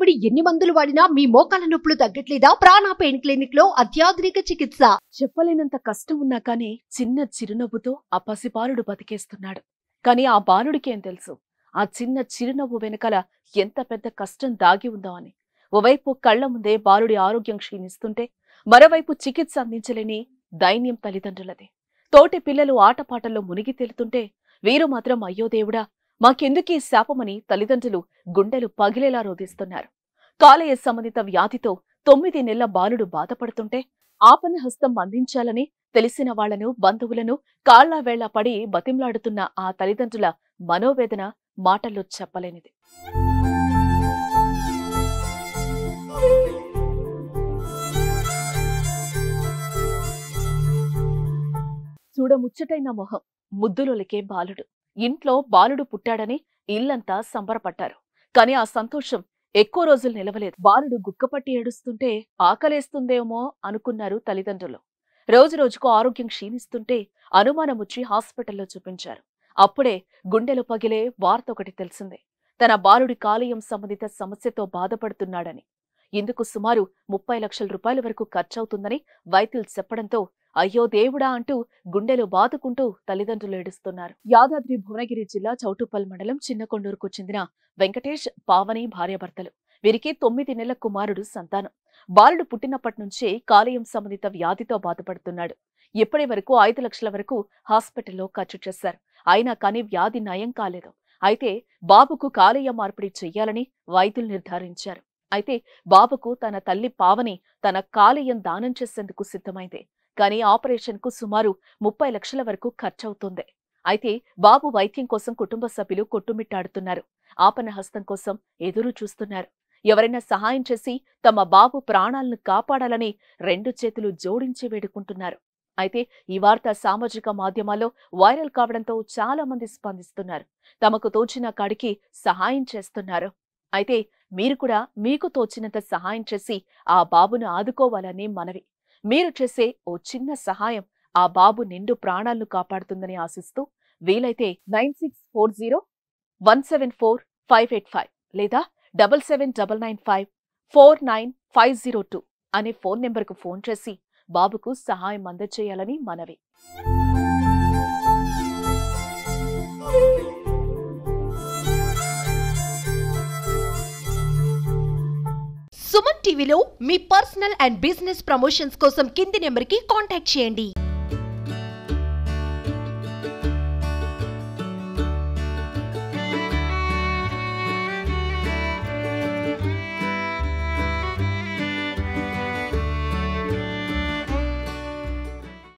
భయపడి ఎన్ని మందులు వాడినా మీ మోకాల నొప్పులు తగ్గట్లేదా? ప్రాణ పెయిన్ క్లినిక్ లో అత్యాధునిక చికిత్స. చెప్పలేనంత కష్టం ఉన్నా కానీ చిన్న చిరునవ్వుతో ఆ పసిబాలుడు బతికేస్తున్నాడు. కానీ ఆ బాలుడికేం తెలుసు ఆ చిన్న చిరునవ్వు వెనకాల ఎంత పెద్ద కష్టం దాగి ఉందో అని. ఓవైపు కళ్ల ముందే బాలుడి ఆరోగ్యం క్షీణిస్తుంటే, మరోవైపు చికిత్స అందించలేని దైన్యం తల్లిదండ్రులదే. తోటి పిల్లలు ఆటపాటల్లో మునిగి తేలుతుంటే వీరు మాత్రం అయ్యో దేవుడా మాకెందుకీ శాపమని తల్లిదండ్రులు గుండెలు పగిలేలా రోధిస్తున్నారు. కాలేయ సంబంధిత వ్యాధితో 9 నెలల బాలుడు బాధపడుతుంటే ఆపన్న హస్తం అందించాలని తెలిసిన వాళ్లను, బంధువులను కాళ్లా వేళ్లా పడి బతిమ్లాడుతున్న ఆ తల్లిదండ్రుల మనోవేదన మాటల్లో చెప్పలేనిది. చూడముచ్చటైన మొహం, ముద్దులొలికే బాలుడు. ఇంట్లో బాలుడు పుట్టాడని ఇల్లంతా సంబరపడ్డారు. కాని ఆ సంతోషం ఎక్కువ రోజులు నిలవలేదు. బాలుడు గుక్కపట్టి ఏడుస్తుంటే ఆకలేస్తుందేమో అనుకున్నారు తల్లిదండ్రులు. రోజురోజుకు ఆరోగ్యం క్షీణిస్తుంటే అనుమానముచ్చి హాస్పిటల్లో చూపించారు. అప్పుడే గుండెలు పగిలే వార్త ఒకటి తెలిసిందే. తన బాలుడి కాలేయం సంబంధిత సమస్యతో బాధపడుతున్నాడని. ఇందుకు సుమారు 30 లక్షల రూపాయల వరకు ఖర్చవుతుందని వైద్యులు చెప్పడంతో అయ్యో దేవుడా అంటూ గుండెలు బాదుకుంటూ తల్లిదండ్రులు ఏడుస్తున్నారు. యాదాద్రి భువనగిరి జిల్లా చౌటుప్పల్ మండలం చిన్నకొండూరుకు చెందిన వెంకటేష్, పావని భార్యాభర్తలు. వీరికి 9 నెలల కుమారుడు సంతానం. బాలుడు పుట్టినప్పటి నుంచే కాలేయం సంబంధిత వ్యాధితో బాధపడుతున్నాడు. ఇప్పటి వరకు 5 లక్షల వరకు హాస్పిటల్లో ఖర్చు చేశారు. అయినా కానీ వ్యాధి నయం కాలేదు. అయితే బాబుకు కాలేయ మార్పిడి చెయ్యాలని వైద్యులు నిర్ధారించారు. అయితే బాబుకు తన తల్లి పావని తన కాలేయం దానం చేసేందుకు సిద్ధమైంది. కానీ ఆపరేషన్ కు సుమారు 30 లక్షల వరకు ఖర్చవుతుంది. అయితే బాబు వైద్యం కోసం కుటుంబ సభ్యులు కొట్టుమిట్టాడుతున్నారు. ఆపన్న హస్తం కోసం ఎదురు చూస్తున్నారు. ఎవరైనా సహాయం చేసి తమ బాబు ప్రాణాలను కాపాడాలని 2 చేతులు జోడించి వేడుకుంటున్నారు. అయితే ఈ వార్త సామాజిక మాధ్యమాల్లో వైరల్ కావడంతో చాలా మంది స్పందిస్తున్నారు. తమకు తోచిన కాడికి సహాయం చేస్తున్నారు. అయితే మీరు కూడా మీకు తోచినంత సహాయం చేసి ఆ బాబును ఆదుకోవాలని మనవి. మీరు చేసే ఓ చిన్న సహాయం ఆ బాబు నిండు ప్రాణాలను కాపాడుతుందని ఆశిస్తూ వీలైతే 9640174585 లేదా 7799549502 అనే ఫోన్ నెంబర్కు ఫోన్ చేసి బాబుకు సహాయం అందజేయాలని మనవి. సుమన్ టీవీలో మీ పర్సనల్ అండ్ బిజినెస్ ప్రమోషన్స్ కోసం కింది నెంబర్కి కాంటాక్ట్ చేయండి.